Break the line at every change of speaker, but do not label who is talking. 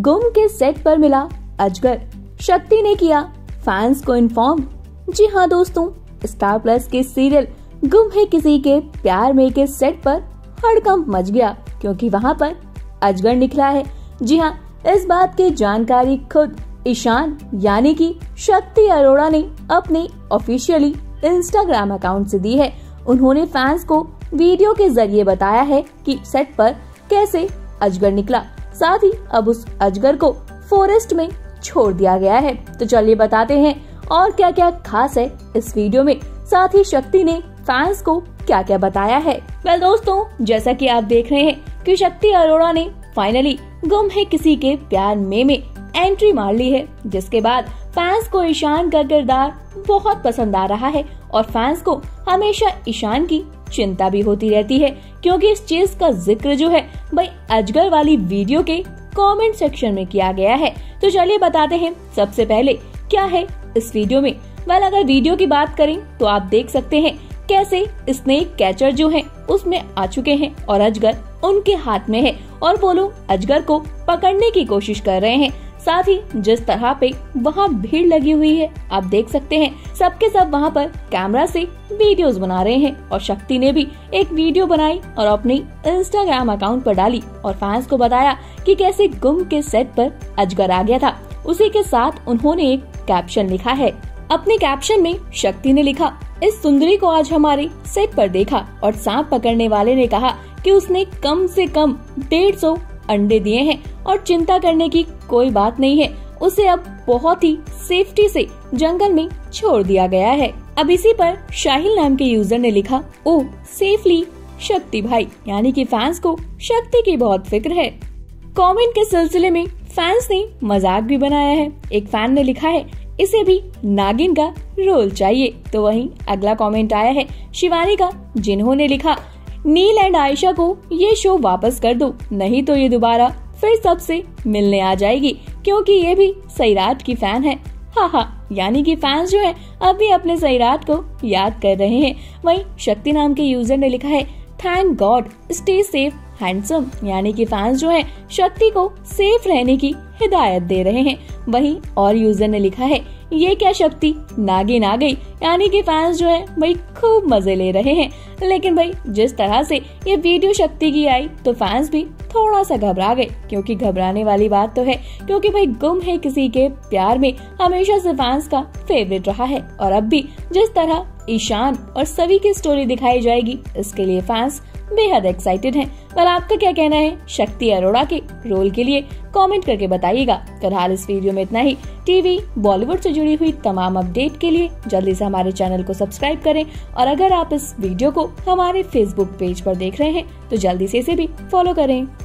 गुम के सेट पर मिला अजगर, शक्ति ने किया फैंस को इन्फॉर्म। जी हाँ दोस्तों, स्टार प्लस के सीरियल गुम है किसी के प्यार में के सेट पर हड़कंप मच गया, क्योंकि वहाँ पर अजगर निकला है। जी हाँ, इस बात की जानकारी खुद ईशान यानी कि शक्ति अरोड़ा ने अपने ऑफिशियली इंस्टाग्राम अकाउंट से दी है। उन्होंने फैंस को वीडियो के जरिए बताया है कि सेट पर कैसे अजगर निकला, साथ ही अब उस अजगर को फॉरेस्ट में छोड़ दिया गया है। तो चलिए बताते हैं और क्या क्या खास है इस वीडियो में, साथ ही शक्ति ने फैंस को क्या क्या बताया है। वेल दोस्तों, जैसा कि आप देख रहे हैं कि शक्ति अरोड़ा ने फाइनली गुम है किसी के प्यार में एंट्री मार ली है, जिसके बाद फैंस को ईशान का किरदार बहुत पसंद आ रहा है और फैंस को हमेशा ईशान की चिंता भी होती रहती है, क्योंकि इस चीज का जिक्र जो है भाई अजगर वाली वीडियो के कमेंट सेक्शन में किया गया है। तो चलिए बताते हैं सबसे पहले क्या है इस वीडियो में। वेल अगर वीडियो की बात करें तो आप देख सकते हैं कैसे स्नेक कैचर जो है उसमें आ चुके हैं और अजगर उनके हाथ में है और वो लोग अजगर को पकड़ने की कोशिश कर रहे हैं। साथ ही जिस तरह पे वहाँ भीड़ लगी हुई है, आप देख सकते हैं सबके सब वहाँ पर कैमरा से वीडियोस बना रहे हैं और शक्ति ने भी एक वीडियो बनाई और अपने इंस्टाग्राम अकाउंट पर डाली और फैंस को बताया कि कैसे गुम के सेट पर अजगर आ गया था। उसी के साथ उन्होंने एक कैप्शन लिखा है। अपने कैप्शन में शक्ति ने लिखा, इस सुंदरी को आज हमारे सेट पर देखा और सांप पकड़ने वाले ने कहा कि उसने कम से कम 150 अंडे दिए हैं और चिंता करने की कोई बात नहीं है, उसे अब बहुत ही सेफ्टी से जंगल में छोड़ दिया गया है। अब इसी पर शाहिल नाम के यूजर ने लिखा, ओह सेफली शक्ति भाई, यानी कि फैंस को शक्ति की बहुत फिक्र है। कमेंट के सिलसिले में फैंस ने मजाक भी बनाया है। एक फैन ने लिखा है, इसे भी नागिन का रोल चाहिए। तो वहीं अगला कमेंट आया है शिवानी का, जिन्होंने लिखा, नील एंड आयशा को ये शो वापस कर दो, नहीं तो ये दोबारा फिर सबसे मिलने आ जाएगी, क्योंकि ये भी सैराट की फैन है। हाँ, यानी कि फैंस जो है अब भी अपने सैराट को याद कर रहे हैं। वहीं शक्ति नाम के यूजर ने लिखा है, thank God stay safe handsome, यानी कि फैंस जो है शक्ति को सेफ रहने की हिदायत दे रहे हैं। वहीं और यूजर ने लिखा है, ये क्या शक्ति नागिन आ गई, यानी कि फैंस जो है भाई खूब मजे ले रहे हैं। लेकिन भाई जिस तरह से ये वीडियो शक्ति की आई तो फैंस भी थोड़ा सा घबरा गए, क्योंकि घबराने वाली बात तो है, क्योंकि भाई गुम है किसी के प्यार में हमेशा से फैंस का फेवरेट रहा है और अब भी जिस तरह ईशान और सभी की स्टोरी दिखाई जाएगी, इसके लिए फैंस बेहद एक्साइटेड हैं। पर आपका क्या कहना है शक्ति अरोड़ा के रोल के लिए, कमेंट करके बताइएगा। फिलहाल इस वीडियो में इतना ही। टीवी बॉलीवुड से जुड़ी हुई तमाम अपडेट के लिए जल्दी से हमारे चैनल को सब्सक्राइब करें और अगर आप इस वीडियो को हमारे फेसबुक पेज पर देख रहे हैं तो जल्दी से इसे भी फॉलो करें।